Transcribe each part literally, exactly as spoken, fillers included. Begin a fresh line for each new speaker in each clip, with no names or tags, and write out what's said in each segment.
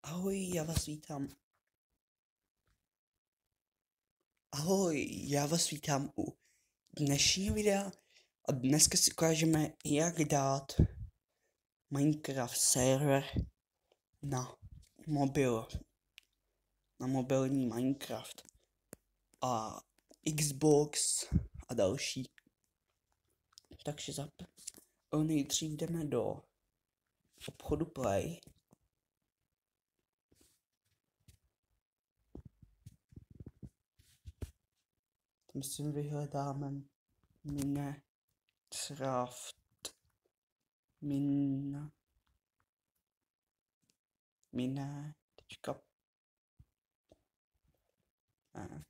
Ahoj, já vás vítám. Ahoj, já vás vítám u dnešního videa a dneska si ukážeme, jak dát Minecraft server na mobil, na mobilní Minecraft a Xbox a další. Takže zap... nejdřív jdeme do obchodu Play. Tam si vyhledáme Minecraft. Min... Mine... Tečka... Ne.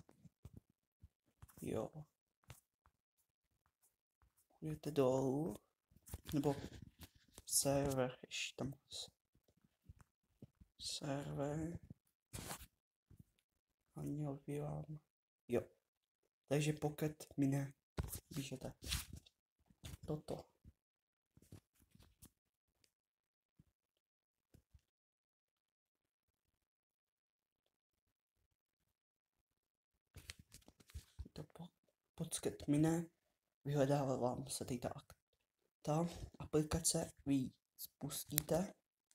Jo. Půjdete dolů. Nebo server, ještě tam server a měl by vám, jo, takže pokud mi ne, píšete toto. To po, počkat mine, vyhledává vám se tady ta, ta aplikace, vy ji spustíte,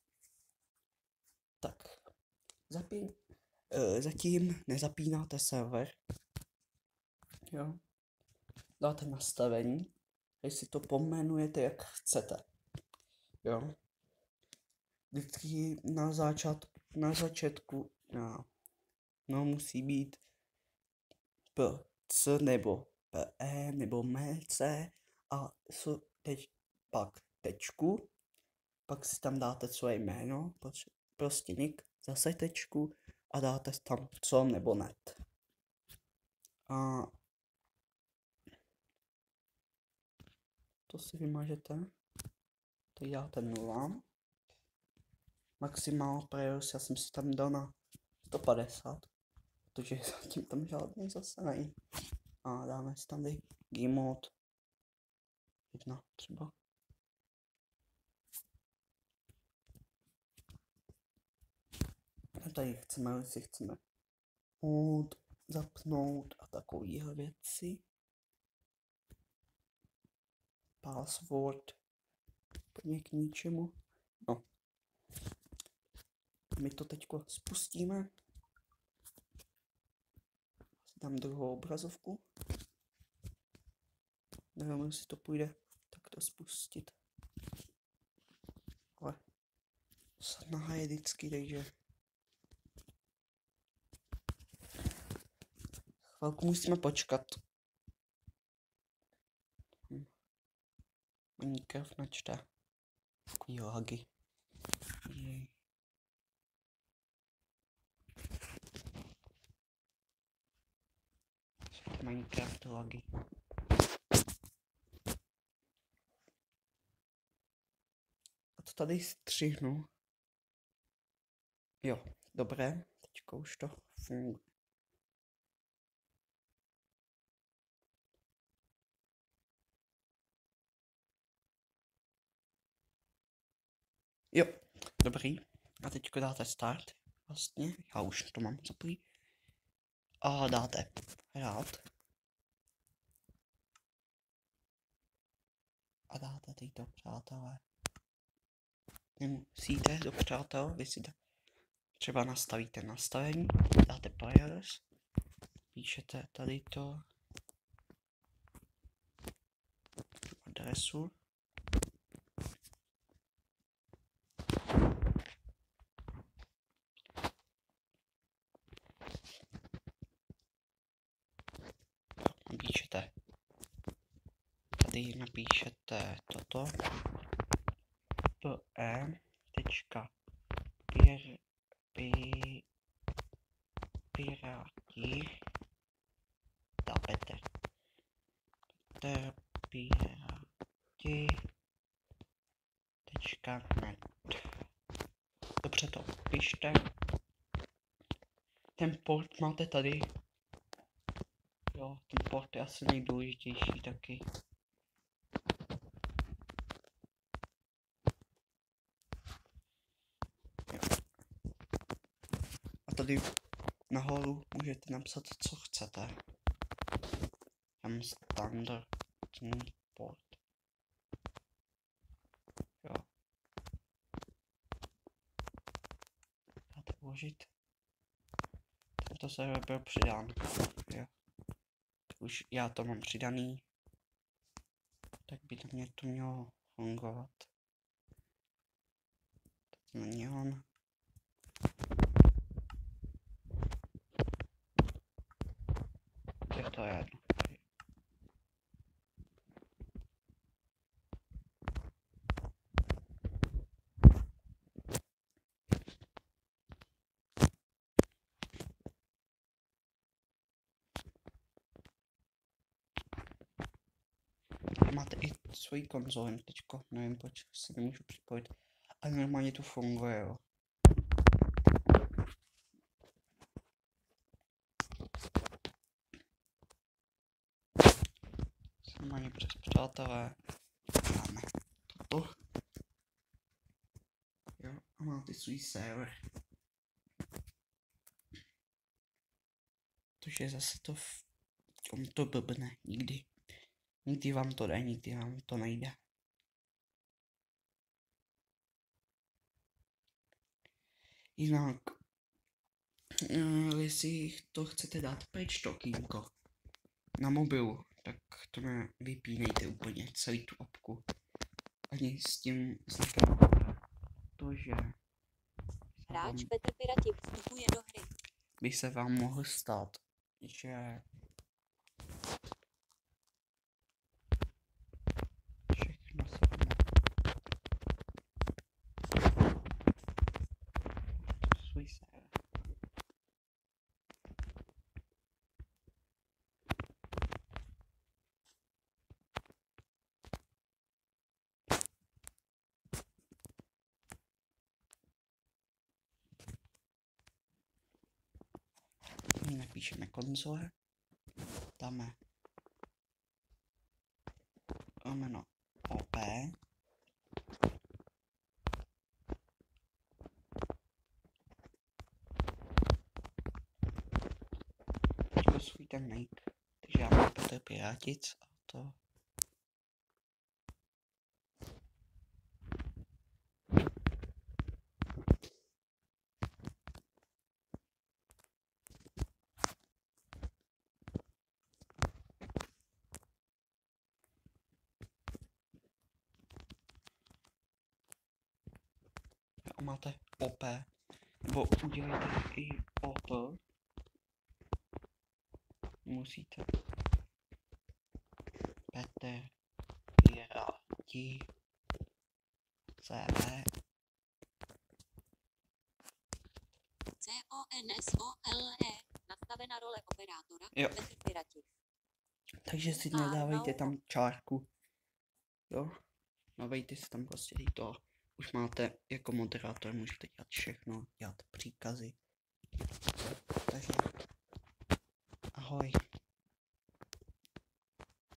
tak zapín, e, zatím nezapínáte server, jo, dáte nastavení, když si to pomenujete jak chcete, jo, vždycky na začátku, na začátku, no, no musí být P C nebo P E nebo M C a so, teď pak tečku, pak si tam dáte svoje jméno, prostě nick, zase tečku a dáte tam co nebo net. A to si vymažete, teď dáte nula. Maximál priority, já jsem si tam dal na sto padesát, protože zatím tam žádný zase není. A dáme si tam game mode jedna třeba. A tady chceme, si chceme mod zapnout a takovýhle věci. Password úplně k ničemu. No. My to teďko spustíme. Dám druhou obrazovku. Nevím, jestli to půjde takto spustit. Ale snaha je vždycky, takže chvilku musíme počkat. Hm. Minecraft načte. Takový lagy. Jej. Minecraft lagy. A to tady střihnu. Jo, dobré, teďko už to funguje. Jo, dobrý. A teďko dáte start, vlastně, já už to mám zaplý. A dáte hrát. A dáte tyto přátelé. Nemusíte do přátel, vy si třeba nastavíte nastavení, dáte players, píšete tady to adresu. Napíšete, tady napíšete toto pe tečka pir pi piráti tapete piráti tečka net. Dobře to pište. Ten port máte tady. Jo, ten port je asi nejdůležitější taky. Jo. A tady nahoru můžete napsat, co chcete. Tam standardní port. Jo. Dáte uložit. Tento server byl přidán. Jo. Už já to mám přidaný. Tak by to mě to mělo fungovat. To není on. Je to jedno. Máte i svoji konzoli teďko, nevím proč se nemůžu připojit, ale normálně to funguje, jo. Normálně přes přátelé máme toto. Jo, a máte svůj server. Protože zase to v tom to blbne nikdy. Nikdy vám to jde, nikdy vám to nejde. Jinak, jestli to chcete dát pryč to kýmko na mobilu, tak to nevypínejte úplně celý tu apku. Ani s tím znakem to, že
Hráč Petr Pirati vstupuje do hry.
by se vám mohl stát, že všechno se svůj server. Napíšeme konzole, dáme jméno O P, to svůj ten make, takže já mám Petr Pirátic a to a máte O P, nebo udělejte i O P, musíte Petr Pirati C E
C O N S O L E. Nastavena role operátora.
Jo.
Petr Pirati.
Takže si nedávejte tam čárku, jo, dávejte si tam prostě to, už máte jako moderátor, můžete dělat všechno, dělat příkazy, takže ahoj.